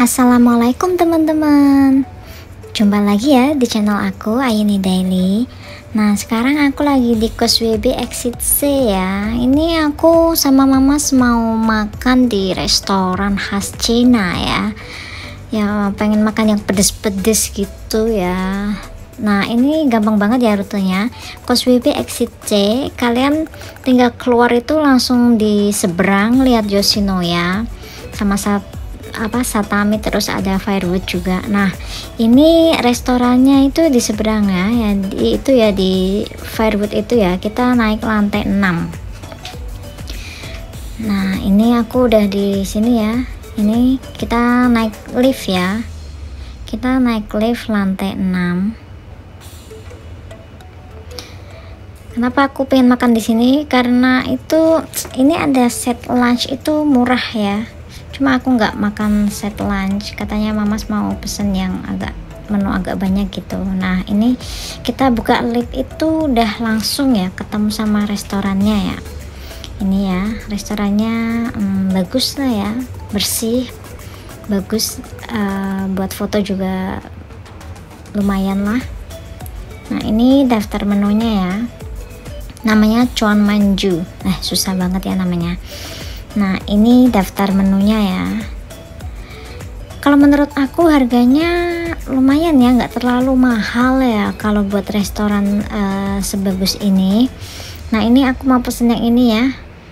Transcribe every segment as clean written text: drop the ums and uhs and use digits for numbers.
Assalamualaikum teman-teman. Jumpa lagi ya di channel aku Ayuni Daily. Nah sekarang aku lagi di kos WB Exit C ya. Ini aku sama mama mau makan di restoran khas Cina ya. Ya pengen makan yang pedes-pedes gitu ya. Nah ini gampang banget ya rutenya. Kos WB Exit C, kalian tinggal keluar itu langsung di seberang lihat Yoshinoya sama Satami, terus ada Firewood juga. Nah ini restorannya itu di seberang ya, itu ya di Firewood itu ya. Kita naik lantai 6. Nah ini aku udah di sini ya. Ini kita naik lift ya. Kita naik lift lantai 6. Kenapa aku pengen makan di sini? Karena itu ini ada set lunch itu murah ya. Cuma aku nggak makan set lunch, katanya mama mau pesen yang menu agak banyak gitu. Nah ini kita buka lift itu udah langsung ya ketemu sama restorannya ya. Ini ya restorannya bagus lah ya, bersih, bagus, buat foto juga lumayan lah. Nah ini daftar menunya ya, namanya Chuan Manju. Susah banget ya namanya. Nah ini daftar menunya ya. Kalau menurut aku harganya lumayan ya, nggak terlalu mahal ya kalau buat restoran sebagus ini. Nah ini aku mau pesen yang ini ya,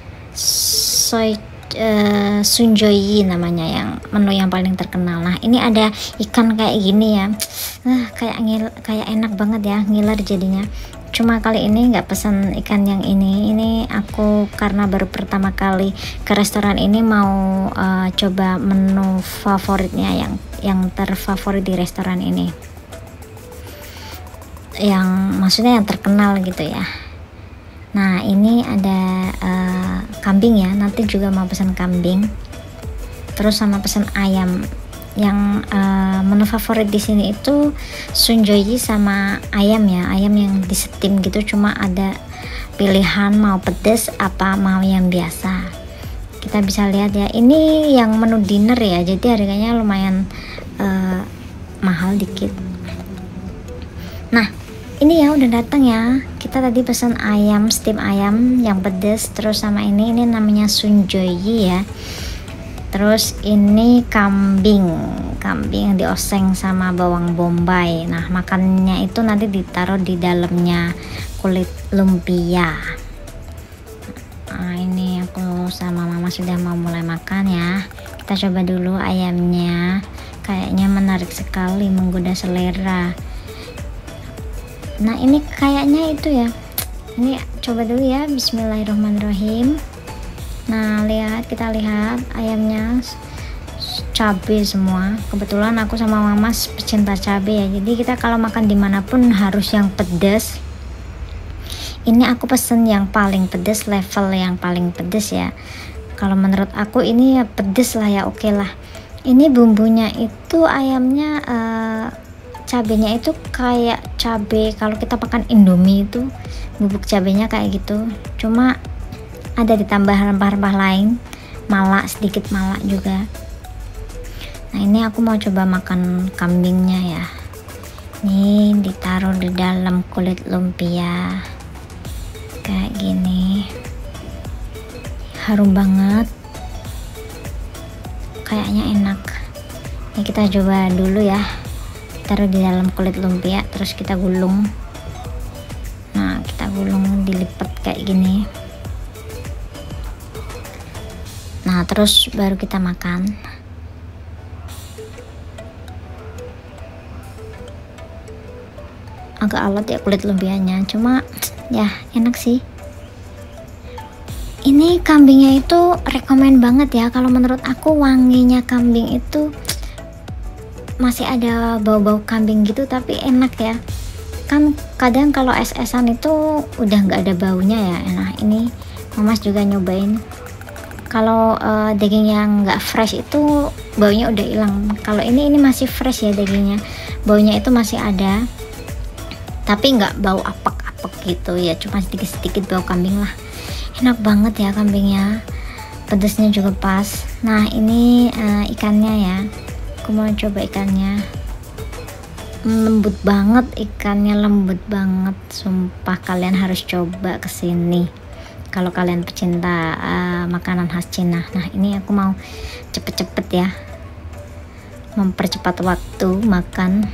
Sunjoyi namanya, yang menu yang paling terkenal. Nah ini ada ikan kayak gini ya, kayak enak banget ya, ngiler jadinya. Cuma kali ini nggak pesan ikan yang ini aku karena baru pertama kali ke restoran ini, mau coba menu favoritnya yang terfavorit di restoran ini, yang maksudnya yang terkenal gitu ya. Nah ini ada kambing ya, nanti juga mau pesan kambing, terus sama pesan ayam. Yang menu favorit di sini itu sunjoyi sama ayam ya, ayam yang disetim gitu. Cuma ada pilihan mau pedas apa mau yang biasa. Kita bisa lihat ya, ini yang menu dinner ya, jadi harganya lumayan mahal dikit. Nah ini ya udah datang ya, kita tadi pesan ayam, steam ayam yang pedas, terus sama ini namanya sunjoyi ya. Terus ini kambing yang dioseng sama bawang bombay. Nah makannya itu nanti ditaruh di dalamnya kulit lumpia. Nah ini aku sama mama sudah mau mulai makan ya. Kita coba dulu ayamnya, kayaknya menarik sekali, menggoda selera. Nah ini kayaknya itu ya, ini coba dulu ya, bismillahirrahmanirrahim. Nah kita lihat ayamnya cabai semua. Kebetulan aku sama mama pecinta cabai ya, jadi kita kalau makan dimanapun harus yang pedas. Ini aku pesen yang paling pedas, level yang paling pedas ya. Kalau menurut aku ini ya pedas lah ya, oke lah. Ini bumbunya itu ayamnya, cabenya itu kayak cabai kalau kita makan Indomie itu bubuk cabenya kayak gitu, cuma ada ditambah rempah-rempah lain, malak, sedikit malak juga. Nah ini aku mau coba makan kambingnya ya. Ini ditaruh di dalam kulit lumpia kayak gini, harum banget, kayaknya enak. Ini kita coba dulu ya, taruh di dalam kulit lumpia terus kita gulung. Nah kita gulung, dilipat kayak gini. Nah terus baru kita makan. Agak alot ya kulit lumpianya, cuma ya enak sih. Ini kambingnya itu rekomen banget ya, kalau menurut aku wanginya kambing itu masih ada bau-bau kambing gitu, tapi enak ya. Kan kadang kalau es-esan itu udah nggak ada baunya ya. Nah ini Mamas juga nyobain, kalau daging yang nggak fresh itu baunya udah hilang. Kalau ini masih fresh ya dagingnya, baunya itu masih ada, tapi nggak bau apek-apek gitu ya, cuma sedikit-sedikit bau kambing lah. Enak banget ya kambingnya, pedasnya juga pas. Nah ini ikannya ya, Aku mau coba ikannya. Lembut banget ikannya, lembut banget. Sumpah kalian harus coba kesini kalau kalian pecinta makanan khas Cina. Nah ini aku mau cepet-cepet ya, mempercepat waktu makan.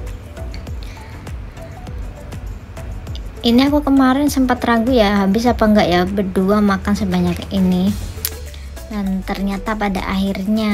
Ini aku kemarin sempat ragu ya, habis apa enggak ya berdua makan sebanyak ini, dan ternyata pada akhirnya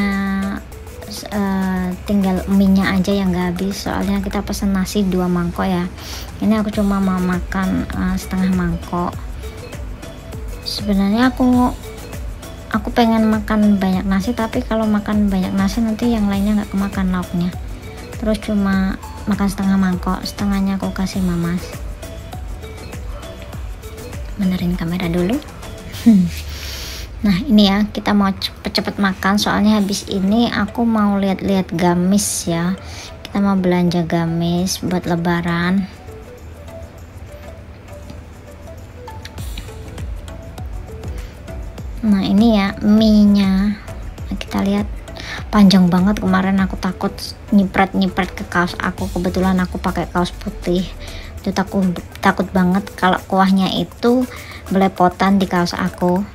tinggal mie-nya aja yang nggak habis, soalnya kita pesen nasi 2 mangkok ya. Ini aku cuma mau makan setengah mangkok. Sebenarnya aku pengen makan banyak nasi, tapi kalau makan banyak nasi nanti yang lainnya nggak kemakan lauknya. Terus cuma makan setengah mangkok, setengahnya aku kasih mamas. Benerin kamera dulu. Nah ini ya, kita mau cepet-cepet makan, soalnya habis ini aku mau lihat-lihat gamis ya. Kita mau belanja gamis buat lebaran. Nah ini ya mie-nya, kita lihat panjang banget. Kemarin aku takut nyiprat ke kaos aku, kebetulan aku pakai kaos putih. Itu takut banget kalau kuahnya itu belepotan di kaos aku.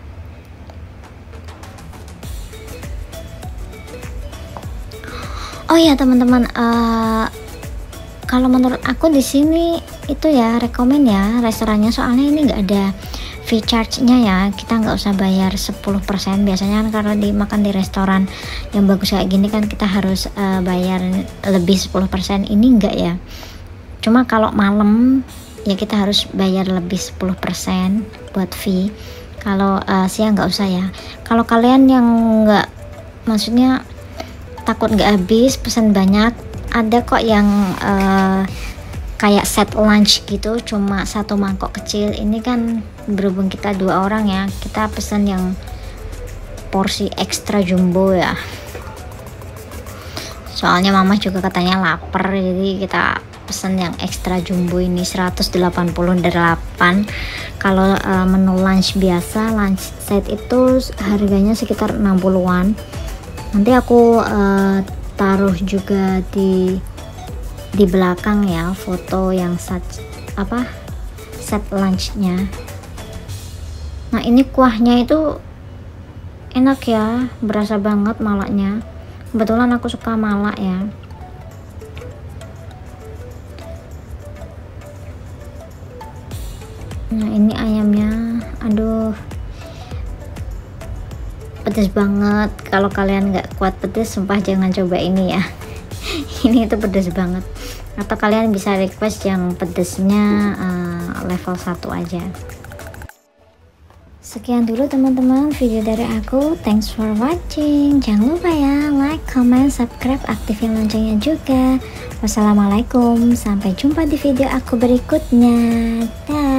Oh ya teman-teman, kalau menurut aku di sini itu ya rekomen ya restorannya, soalnya ini nggak ada fee charge-nya ya, kita nggak usah bayar 10%. Biasanya kan kalau dimakan di restoran yang bagus kayak gini kan kita harus bayar lebih 10%. Ini enggak ya, cuma kalau malam ya kita harus bayar lebih 10% buat fee. Kalau siang nggak usah ya. Kalau kalian yang nggak, maksudnya takut nggak habis, pesan banyak, ada kok yang kayak set lunch gitu, cuma 1 mangkok kecil. Ini kan berhubung kita 2 orang ya, kita pesan yang porsi ekstra jumbo ya, soalnya mama juga katanya lapar, jadi kita pesan yang ekstra jumbo ini 188. Kalau menu lunch biasa, lunch set itu harganya sekitar 60-an. Nanti aku taruh juga di belakang ya foto yang set lunchnya. Nah ini kuahnya itu enak ya, berasa banget malaknya. Kebetulan aku suka malak ya. Nah ini ayamnya, aduh pedes banget. Kalau kalian nggak kuat pedes, sumpah jangan coba ini ya. Ini itu pedes banget. Atau kalian bisa request yang pedesnya level 1 aja. Sekian dulu teman-teman video dari aku. Thanks for watching. Jangan lupa ya like, comment, subscribe, aktifin loncengnya juga. Wassalamualaikum, sampai jumpa di video aku berikutnya. Dah.